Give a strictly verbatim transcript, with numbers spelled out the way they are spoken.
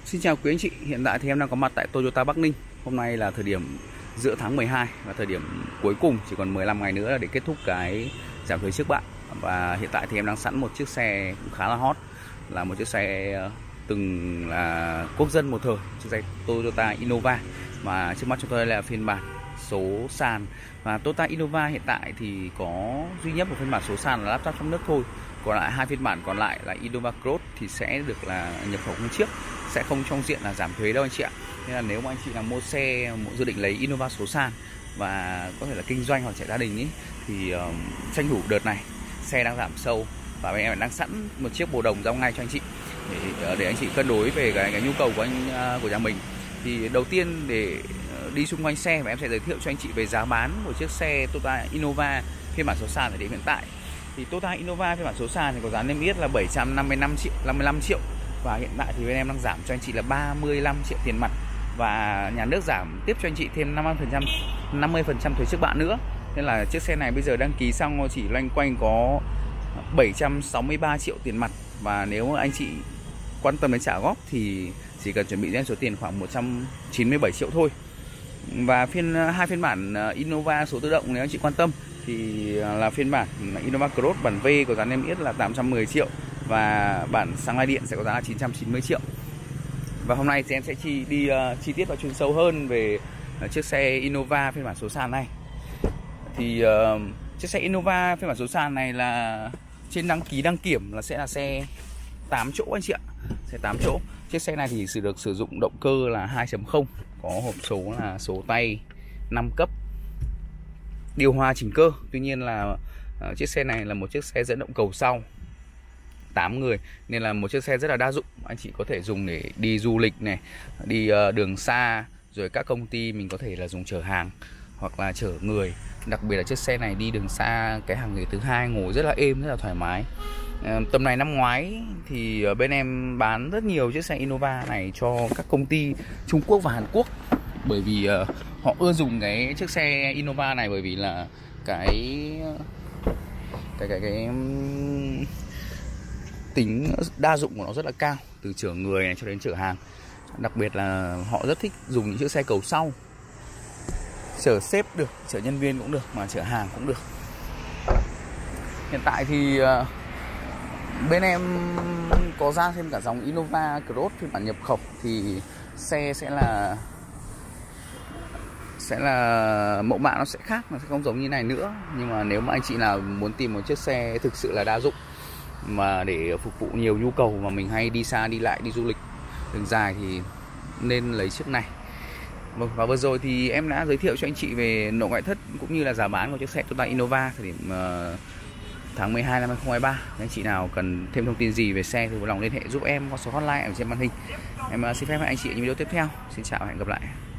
Xin chào quý anh chị, hiện tại thì em đang có mặt tại Toyota Bắc Ninh. Hôm nay là thời điểm giữa tháng mười hai và thời điểm cuối cùng, chỉ còn mười lăm ngày nữa là để kết thúc cái giảm thuế trước bạ. Và hiện tại thì em đang sẵn một chiếc xe cũng khá là hot, là một chiếc xe từng là quốc dân một thời, chiếc xe Toyota Innova. Mà trước mắt chúng tôi là phiên bản số sàn. Và Toyota Innova hiện tại thì có duy nhất một phiên bản số sàn là lắp ráp trong nước thôi. Còn lại hai phiên bản còn lại là Innova Cross thì sẽ được là nhập khẩu nguyên chiếc, sẽ không trong diện là giảm thuế đâu anh chị ạ. Nên là nếu mà anh chị là mua xe, dự định lấy Innova số sàn và có thể là kinh doanh hoặc chạy gia đình ý, thì uh, tranh thủ đợt này xe đang giảm sâu và bên em đang sẵn một chiếc bồ đồng giao ngay cho anh chị để, để anh chị cân đối về cái, cái nhu cầu của anh của nhà mình. Thì đầu tiên để đi xung quanh xe và em sẽ giới thiệu cho anh chị về giá bán của chiếc xe Toyota Innova phiên bản số sàn thời điểm hiện tại. Thì Toyota Innova phiên bản số sàn thì có giá niêm yết là bảy trăm năm mươi lăm triệu, năm mươi lăm triệu, và hiện tại thì bên em đang giảm cho anh chị là ba mươi lăm triệu tiền mặt, và nhà nước giảm tiếp cho anh chị thêm năm mươi phần trăm năm mươi phần trăm thuế trước bạ nữa. Nên là chiếc xe này bây giờ đăng ký xong chỉ loanh quanh có bảy trăm sáu mươi ba triệu tiền mặt, và nếu anh chị quan tâm đến trả góp thì chỉ cần chuẩn bị ra số tiền khoảng một trăm chín mươi bảy triệu thôi. Và phiên hai phiên bản Innova số tự động nếu anh chị quan tâm thì là phiên bản Innova Cross bản V có giá niêm yết là tám trăm mười triệu, và bản xăng lai điện sẽ có giá là chín trăm chín mươi triệu. Và hôm nay thì em sẽ chi đi uh, chi tiết và chuyên sâu hơn về uh, chiếc xe Innova phiên bản số sàn này. Thì uh, chiếc xe Innova phiên bản số sàn này là trên đăng ký đăng kiểm là sẽ là xe tám chỗ anh chị ạ, xe tám chỗ. Chiếc xe này thì sử được sử dụng động cơ là hai chấm không, có hộp số là số tay năm cấp, điều hòa chỉnh cơ. Tuy nhiên là uh, chiếc xe này là một chiếc xe dẫn động cầu sau, tám người, nên là một chiếc xe rất là đa dụng. Anh chị có thể dùng để đi du lịch này, đi uh, đường xa, rồi các công ty mình có thể là dùng chở hàng hoặc là chở người. Đặc biệt là chiếc xe này đi đường xa, cái hàng ghế thứ hai ngồi rất là êm, rất là thoải mái. uh, Tầm này năm ngoái thì bên em bán rất nhiều chiếc xe Innova này cho các công ty Trung Quốc và Hàn Quốc, bởi vì uh, họ ưa dùng cái chiếc xe Innova này, bởi vì là cái cái cái cái tính đa dụng của nó rất là cao, từ chở người này cho đến chở hàng. Đặc biệt là họ rất thích dùng những chiếc xe cầu sau, chở sếp được, chở nhân viên cũng được, mà chở hàng cũng được. Hiện tại thì uh, bên em có ra thêm cả dòng Innova Cross phiên bản nhập khẩu, thì xe sẽ là sẽ là mẫu mã nó sẽ khác, nó sẽ không giống như này nữa. Nhưng mà nếu mà anh chị nào muốn tìm một chiếc xe thực sự là đa dụng mà để phục vụ nhiều nhu cầu mà mình hay đi xa đi lại, đi du lịch đường dài thì nên lấy chiếc này. Và vừa rồi thì em đã giới thiệu cho anh chị về nội ngoại thất cũng như là giá bán của chiếc xe Toyota Innova thời điểm uh, tháng mười hai năm hai không hai ba. Anh chị nào cần thêm thông tin gì về xe thì vui lòng liên hệ giúp em qua số hotline ở trên màn hình. Em uh, xin phép hẹn anh chị ở những video tiếp theo. Xin chào và hẹn gặp lại.